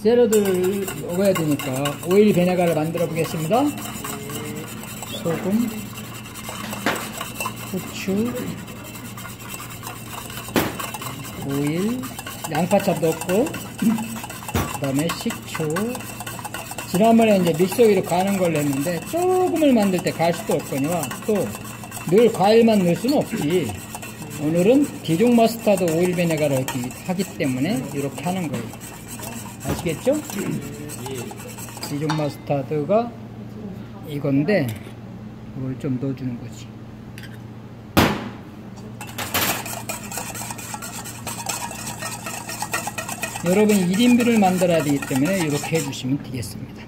샐러드를 먹어야 되니까 오일 베네가를 만들어 보겠습니다. 소금, 후추, 오일, 양파찹 넣고, 그 다음에 식초. 지난번에 이제 믹서기로 가는 걸로 했는데 조금을 만들 때 갈 수도 없거니와 또 늘 과일만 넣을 수는 없지. 오늘은 디종 머스타드 오일 베네가를 하기 때문에 이렇게 하는 거예요. 아시겠죠? 디종 머스타드가 이건데 이걸 좀 넣어주는 거지. 여러분이 1인분을 만들어야 되기 때문에 이렇게 해주시면 되겠습니다.